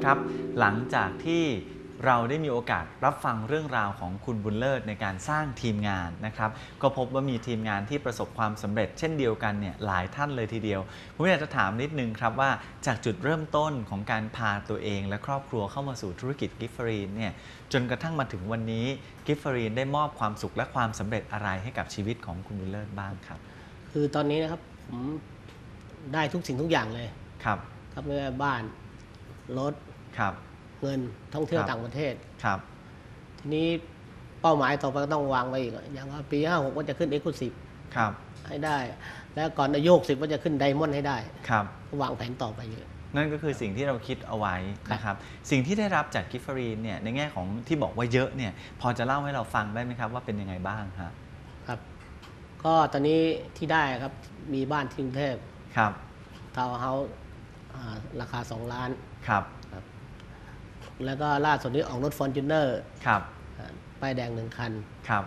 ครับหลังจากที่เราได้มีโอกาสรับฟังเรื่องราวของคุณบุญเลิศในการสร้างทีมงานนะครับก็พบว่ามีทีมงานที่ประสบความสำเร็จเช่นเดียวกันเนี่ยหลายท่านเลยทีเดียวผมอยากจะถามนิดนึงครับว่าจากจุดเริ่มต้นของการพาตัวเองและครอบครัวเข้ามาสู่ธุรกิจกิฟฟรีนเนี่ยจนกระทั่งมาถึงวันนี้กิฟฟรีนได้มอบความสุขและความสำเร็จอะไรให้กับชีวิตของคุณบุญเลิศบ้างครับคือตอนนี้นะครับผมได้ทุกสิ่งทุกอย่างเลยครับไม่ว่าบ้านรถครับเงินท่องเที่ยวต่างประเทศครับทีนี้เป้าหมายต่อไปก็ต้องวางไว้อีกอย่างว่าปี56ว่าจะขึ้น Exclusive ครับให้ได้แล้วก่อนอายุ60ว่าจะขึ้นไดมอนด์ให้ได้ครับวางแผนต่อไปเยอะนั่นก็คือสิ่งที่เราคิดเอาไว้นะครับสิ่งที่ได้รับจากกิฟฟรีนเนี่ยในแง่ของที่บอกว่าเยอะเนี่ยพอจะเล่าให้เราฟังได้ไหมครับว่าเป็นยังไงบ้างครับก็ตอนนี้ที่ได้ครับมีบ้านที่กรุงเทพครับทาวน์เฮาส์ราคา2 ล้านครับแล้วก็ล่าสุดนี้ออกรถ Fortuner ครับป้ายแดง1 คันครับ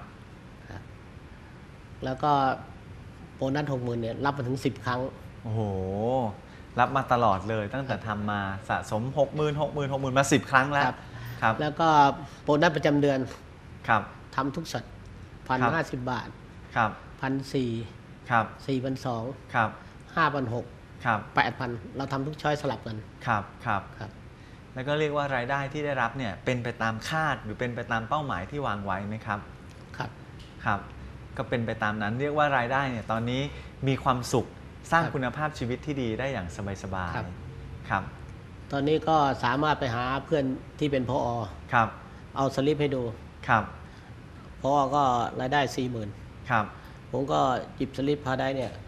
แล้วก็โบนัส 60,000 เนี่ยรับมาถึง10 ครั้งโอ้โหรับมาตลอดเลยตั้งแต่ทำมาสะสม 60,000 มา10 ครั้งแล้วครับแล้วก็โบนัสประจำเดือนครับทำทุกสัตว์1,050 บาทครับ 1,400 ครับ 4,200 ครับ 5,600 ครับ 8,000เราทำทุกช้อยสลับกันครับครับแล้วก็เรียกว่ารายได้ที่ได้รับเนี่ยเป็นไปตามคาดหรือเป็นไปตามเป้าหมายที่วางไว้ไหมครับครับก็เป็นไปตามนั้นเรียกว่ารายได้เนี่ยตอนนี้มีความสุขสร้างคุณภาพชีวิตที่ดีได้อย่างสบายๆครับตอนนี้ก็สามารถไปหาเพื่อนที่เป็นผอ. ครับเอาสลิปให้ดูครับผอ.ก็รายได้ 40,000 ครับผมก็หยิบสลิปพาได้เนี่ย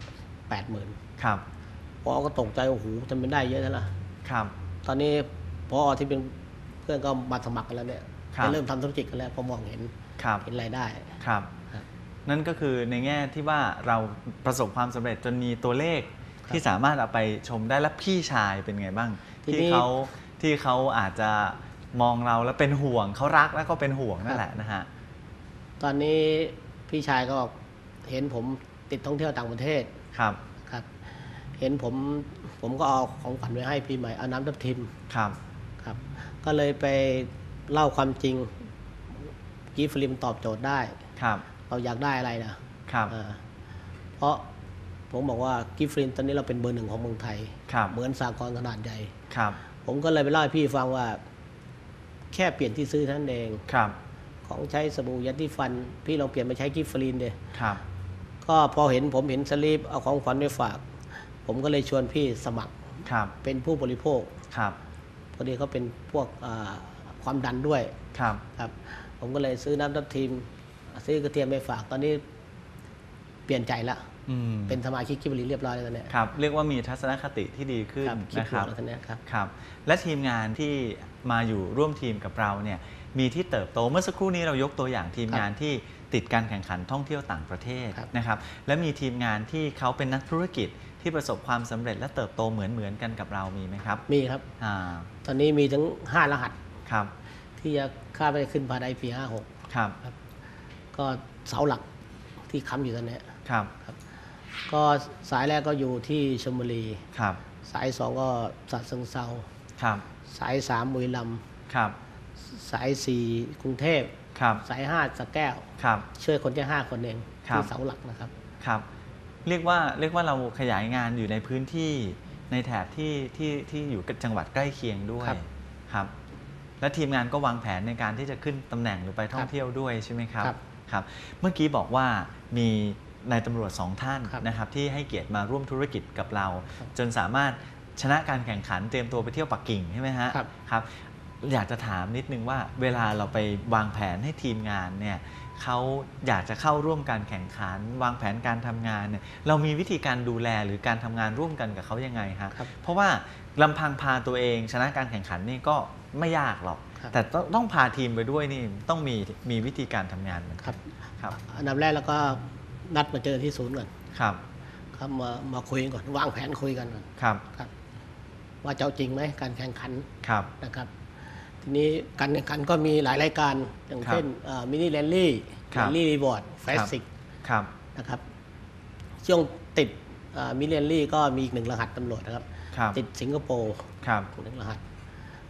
80,000 ครับผอ.ก็ตกใจโอ้โหทำไมได้เยอะนั่นล่ะครับตอนนี้ผอ.ที่เป็นเพื่อนก็มาสมัครกันแล้วเนี่ยเริ่มทำธุรกิจกันแล้วพอมองเห็นรายได้ครับนั่นก็คือในแง่ที่ว่าเราประสบความสำเร็จจนมีตัวเลขที่สามารถเอาไปชมได้และพี่ชายเป็นไงบ้างที่เขาอาจจะมองเราแล้วเป็นห่วงเขารักแล้วก็เป็นห่วงนั่นแหละนะฮะตอนนี้พี่ชายก็เห็นผมติดท่องเที่ยวต่างประเทศครับเห็นผมก็เอาของขวัญไว้ให้ปีใหม่เอาน้ำทับทิมครับก็เลยไปเล่าความจริงกิฟฟรีมันตอบโจทย์ได้เราอยากได้อะไรนะครับเพราะผมบอกว่ากิฟฟรีตอนนี้เราเป็นเบอร์ 1ของเมืองไทยเหมือนสหกรณ์ขนาดใหญ่ผมก็เลยไปเล่าให้พี่ฟังว่าแค่เปลี่ยนที่ซื้อท่านเองของใช้สบู่ยัดที่ฟันพี่ลองเปลี่ยนมาใช้กิฟฟรีเลยก็พอผมเห็นสลิปเอาของขวัญไปฝากผมก็เลยชวนพี่สมัครเป็นผู้บริโภคพอดีเขาเป็นพวกความดันด้วยครับผมก็เลยซื้อน้ำทับทิมซื้อกระเทียมไปฝากตอนนี้เปลี่ยนใจละเป็นสมาชิกกิฟฟรีเรียบร้อยแล้วเนี่ยครับเรียกว่ามีทัศนคติที่ดีขึ้นนะครับครับและทีมงานที่มาอยู่ร่วมทีมกับเราเนี่ยมีที่เติบโตเมื่อสักครู่นี้เรายกตัวอย่างทีมงานที่ติดการแข่งขันท่องเที่ยวต่างประเทศนะครับและมีทีมงานที่เขาเป็นนักธุรกิจที่ประสบความสำเร็จและเติบโตเหมือนกันกับเรามีไหมครับมีครับตอนนี้มีถึง5 รหัสครับที่จะคาดว่าจะขึ้นภายในปี56ครับก็เสาหลักที่ค้ำอยู่ตอนนี้ครับก็สายแรกก็อยู่ที่ชลบุรีครับสาย2ก็ฉะเชิงเทราครับสาย3บุรีรัมย์ครับสาย4กรุงเทพครับสาย5สระแก้วครับช่วยคนแค่5 คนเองที่เสาหลักนะครับครับเรียกว่าเราขยายงานอยู่ในพื้นที่ในแถบที่อยู่จังหวัดใกล้เคียงด้วยครับและทีมงานก็วางแผนในการที่จะขึ้นตำแหน่งหรือไปท่องเที่ยวด้วยใช่ไหมครับครับเมื่อกี้บอกว่ามีนายตำรวจ2 ท่านนะครับที่ให้เกียรติมาร่วมธุรกิจกับเราจนสามารถชนะการแข่งขันเตรียมตัวไปเที่ยวปักกิ่งใช่ไหมฮะครับอยากจะถามนิดนึงว่าเวลาเราไปวางแผนให้ทีมงานเนี่ยเขาอยากจะเข้าร่วมการแข่งขันวางแผนการทำงานเนี่ยเรามีวิธีการดูแลหรือการทำงานร่วมกันกับเขายังไงฮะเพราะว่าลำพังพาตัวเองชนะการแข่งขันนี่ก็ไม่ยากหรอกแต่ต้องพาทีมไปด้วยนี่ต้องมีวิธีการทำงานครับอันดับแรกแล้วก็นัดมาเจอที่ศูนย์ก่อนครับมาคุยก่อนวางแผนคุยกันก่อนครับว่าจะเอาจริงไหมการแข่งขันนะครับทีนี้การแข่งขันก็มีหลายรายการอย่างเช่นมินิแรลลี่รีบอร์ดแฟสซิกนะครับช่วงติดมินิแรลลี่ก็มีอีก1 รหัสตำรวจนะครับติดสิงคโปร์1 รหัส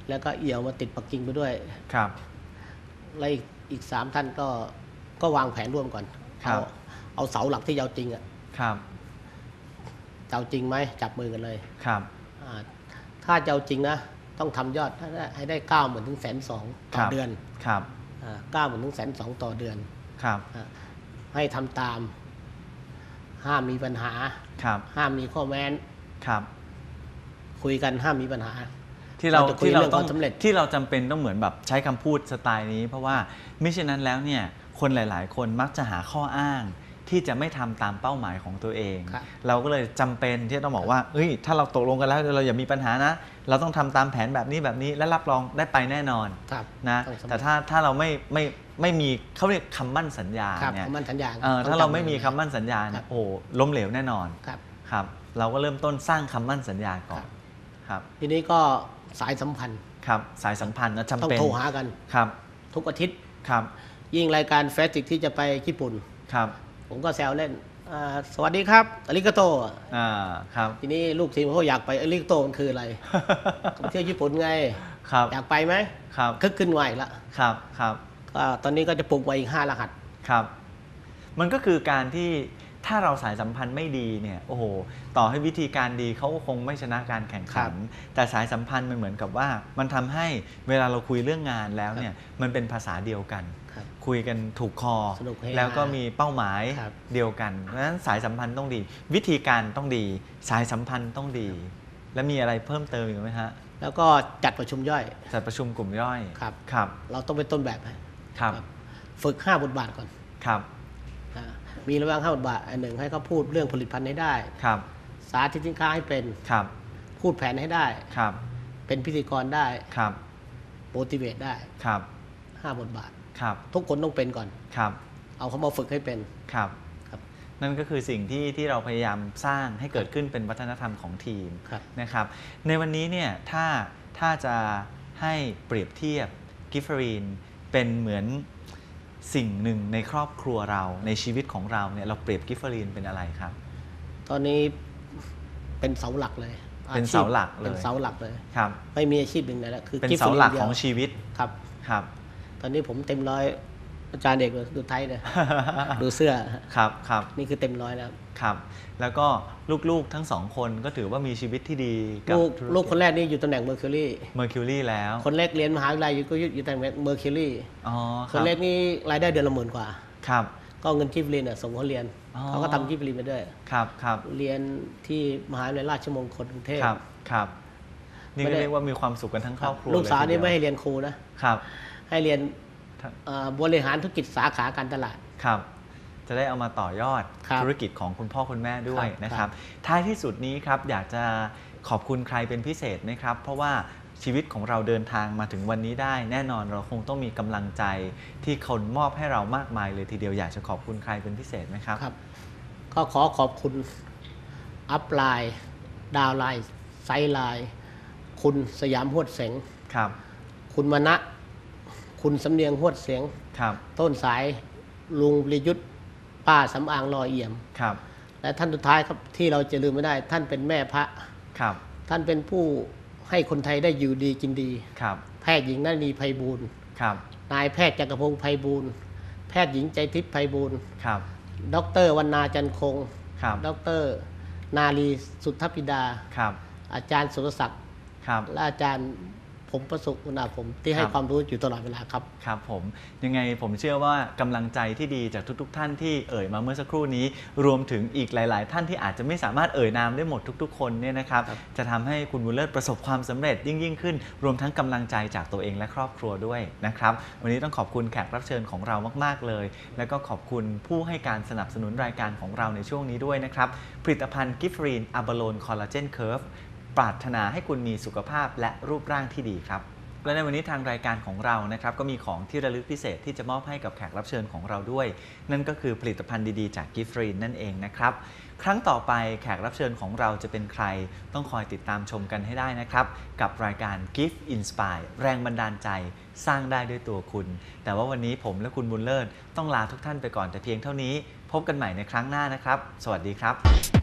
แล้วก็เอี่ยวมาติดปักกิ่งไปด้วยครับแล้วอีก3 ท่านก็วางแผนร่วมก่อนเอาเสาหลักที่ยาวจริงอ่ะครับเจ้าจริงไหมจับมือกันเลยครับถ้าเจ้าจริงนะต้องทำยอดให้ได้ 90,000 ถึง 120,000 ต่อเดือนครับ 90,000 ถึง 120,000 ต่อเดือนครับให้ทำตามห้ามมีปัญหาห้ามมีข้อแม้นคุยกันห้ามมีปัญหาที่เราต้องที่เราจำเป็นต้องเหมือนแบบใช้คำพูดสไตล์นี้เพราะว่าไม่เช่นนั้นแล้วเนี่ยคนหลายๆคนมักจะหาข้ออ้างที่จะไม่ทำตามเป้าหมายของตัวเองเราก็เลยจำเป็นที่ต้องบอกว่าเฮ้ยถ้าเราตกลงกันแล้วเราอย่ามีปัญหานะเราต้องทำตามแผนแบบนี้และรับรองได้ไปแน่นอนนะแต่ถ้าเราไม่มีเขาเรียกคำมั่นสัญญาเนี่ยถ้าเราไม่มีคำมั่นสัญญาเนี่ยโอ้ล้มเหลวแน่นอนครับเราก็เริ่มต้นสร้างคำมั่นสัญญาก่อนครับทีนี้ก็สายสัมพันธ์ครับสายสัมพันธ์นะจำเป็นต้องโทรหากันครับทุกอาทิตย์ครับยิ่งรายการแฟชั่นที่จะไปญี่ปุ่นครับผมก็แซวเล่นสวัสดีครับอาริกาโตครับทีนี้ลูกทีมเขาอยากไปอาริกาโตมันคืออะไรไปเที่ยวญี่ปุ่นไงครับอยากไปไหมครับคึกขึ้นไหวละครับก็ตอนนี้ก็จะปลูกไว้อีก5 รหัสครับมันก็คือการที่ถ้าเราสายสัมพันธ์ไม่ดีเนี่ยโอ้โหต่อให้วิธีการดีเขาก็คงไม่ชนะการแข่งขันแต่สายสัมพันธ์มันเหมือนกับว่ามันทำให้เวลาเราคุยเรื่องงานแล้วเนี่ยมันเป็นภาษาเดียวกันคุยกันถูกคอแล้วก็มีเป้าหมายเดียวกันเพราะฉะนั้นสายสัมพันธ์ต้องดีวิธีการต้องดีสายสัมพันธ์ต้องดีแล้วมีอะไรเพิ่มเติมอีกไหมฮะแล้วก็จัดประชุมย่อยจัดประชุมกลุ่มย่อยครับเราต้องเป็นต้นแบบฝึก5 บทบาทก่อนครับมีระหว่าง5 บทบาท1ให้เขาพูดเรื่องผลิตภัณฑ์ให้ได้สาธิตสินค้าให้เป็นพูดแผนให้ได้เป็นพิธีกรได้โมทิเวตได้5 บทบาททุกคนต้องเป็นก่อนเอาเขามาฝึกให้เป็นนั่นก็คือสิ่งที่เราพยายามสร้างให้เกิดขึ้นเป็นวัฒนธรรมของทีมนะครับในวันนี้เนี่ยถ้าจะให้เปรียบเทียบกิฟเฟอรีนเป็นเหมือนสิ่งหนึ่งในครอบครัวเราในชีวิตของเราเนี่ยเราเปรียบกิฟเฟอรีนเป็นอะไรครับตอนนี้เป็นเสาหลักเลยเป็นเสาหลักเลยเป็นเสาหลักเลยครับไม่มีอาชีพหนึ่งแล้วคือเป็นเสาหลักของชีวิตครับตอนนี้ผมเต็มร้อยอาจารย์เด็กดูไทยเลยดูเสื้อครับนี่คือเต็มร้อยแล้วครับแล้วก็ลูกๆทั้ง2 คนก็ถือว่ามีชีวิตที่ดีกับลูกคนแรกนี่อยู่ตำแหน่งเมอร์คิวรี่แล้วคนแรกเรียนมหาวิทยาลัยก็อยู่ตำแหน่งเมอร์คิวรี่คนแรกนี่รายได้เดือนละ10,000 กว่าครับก็เงินกิฟต์เรียนส่งเขาเรียนเขาก็ทำกิฟต์เรียนไปด้วยครับเรียนที่มหาวิทยาลัยราชมงคลกรุงเทพครับนี่ก็เรียกว่ามีความสุขกันทั้งครอบครัวลูกสาวนี่ไม่ให้เรียนครูนะครับให้เรียนบริหารธุรกิจสาขาการตลาดครับจะได้เอามาต่อยอดธุรกิจของคุณพ่อคุณแม่ด้วยนะครับท้ายที่สุดนี้ครับอยากจะขอบคุณใครเป็นพิเศษไหมครับเพราะว่าชีวิตของเราเดินทางมาถึงวันนี้ได้แน่นอนเราคงต้องมีกำลังใจที่คนมอบให้เรามากมายเลยทีเดียวอยากจะขอบคุณใครเป็นพิเศษไหมครับก็ขอบคุณอัพไลน์ดาวไลน์ไซไลน์คุณสยามหวดเสงคุณมณะคุณสำเนียงหวดเสียงต้นสายลุงประยุทธ์ป้าสำอางลอยเอี่ยมและท่านสุดท้ายครับที่เราจะลืมไม่ได้ท่านเป็นแม่พระท่านเป็นผู้ให้คนไทยได้อยู่ดีกินดีแพทย์หญิงนาลีไพบูลย์นายแพทย์จักรพงศ์ไพบูลย์แพทย์หญิงใจทิพย์ไพบูลย์ดร.วรรณาจันคงดร.นาลีสุทธพิดาอาจารย์สุรศักดิ์และอาจารย์ผมประสบอุณาผมที่ให้ความรู้อยู่ตลอดเวลาครับครับผมยังไงผมเชื่อว่ากำลังใจที่ดีจากทุกๆท่านที่เอ่ยมาเมื่อสักครู่นี้รวมถึงอีกหลายๆท่านที่อาจจะไม่สามารถเอ่ยนามได้หมดทุกๆคนเนี่ยนะครับจะทำให้คุณบุญเลิศประสบความสำเร็จยิ่งขึ้นรวมทั้งกำลังใจจากตัวเองและครอบครัวด้วยนะครับวันนี้ต้องขอบคุณแขกรับเชิญของเรามากๆเลยแล้วก็ขอบคุณผู้ให้การสนับสนุนรายการของเราในช่วงนี้ด้วยนะครับผลิตภัณฑ์กิฟฟรีนอะบาโลนคอลลาเจนเคิร์ฟปรารถนาให้คุณมีสุขภาพและรูปร่างที่ดีครับและในวันนี้ทางรายการของเรานะครับก็มีของที่ระลึกพิเศษที่จะมอบให้กับแขกรับเชิญของเราด้วยนั่นก็คือผลิตภัณฑ์ดีๆจากกิฟฟรีนนั่นเองนะครับครั้งต่อไปแขกรับเชิญของเราจะเป็นใครต้องคอยติดตามชมกันให้ได้นะครับกับรายการ Gift Inspire แรงบันดาลใจสร้างได้ด้วยตัวคุณแต่ว่าวันนี้ผมและคุณบุญเลิศต้องลาทุกท่านไปก่อนแต่เพียงเท่านี้พบกันใหม่ในครั้งหน้านะครับสวัสดีครับ